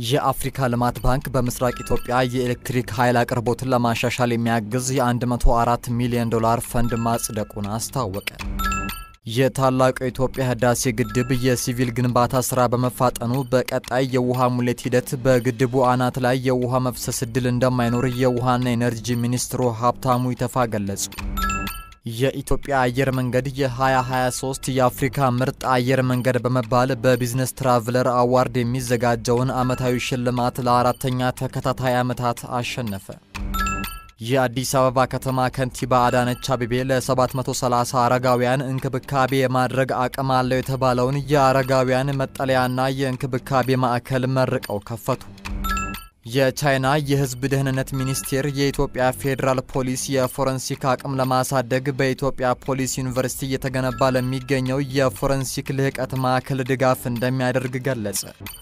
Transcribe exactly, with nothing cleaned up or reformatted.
የአፍሪካ ልማት ባንክ በምስራቅ ኢትዮጵያ የኤሌክትሪክ ኃይል አቅርቦትን ለማሻሻል የሚያግዝ የ104 ሚሊዮን ዶላር ፈንድ ማጽደቁን አስታወቀ። የታላቁ የኢትዮጵያ ህዳሴ ግድብ የሲቪል ግንባታ ስራ በመፋጠኑ በቀጣይ የውሃ ሙሌት ሂደት በግድቡ አናት ላይ የውሃ መፍሰስ ዕድል እንደማይኖር የውሃና ኤነርጂ ሚኒስትሩ ሀብታሙ ኢተፋ ገለጹ። የኢትዮጵያ አየር መንገድ የ2023 የአፍሪካ ምርጥ አየር መንገድ በመባል በቢዝነስ ትራቨለር አዋርድ የሚዘጋጀውን ዓመታዊ ሽልማት ለአራተኛ ተከታታይ ዓመታት አሸነፈ። የአዲስ አበባ ከተማ ከንቲባ አዳነች አቤቤ ለ730 አረጋውያን እንክብካቤ የማድረግ አቅም አለው የተባለውን የአረጋውያን መጠለያና የእንክብካቤ ማዕከል መርቀው ከፈቱ። የቻይና የህዝብ ደህንነት ሚኒስቴር የኢትዮጵያ ፌደራል ፖሊስ የፎረንሲክ አቅም ለማሳደግ በኢትዮጵያ ፖሊስ ዩኒቨርሲቲ እየተገነባ ለሚገኘው የፎረንሲክ ልህቀት ማዕከል ድጋፍ እንደሚያደርግ ገለጸ።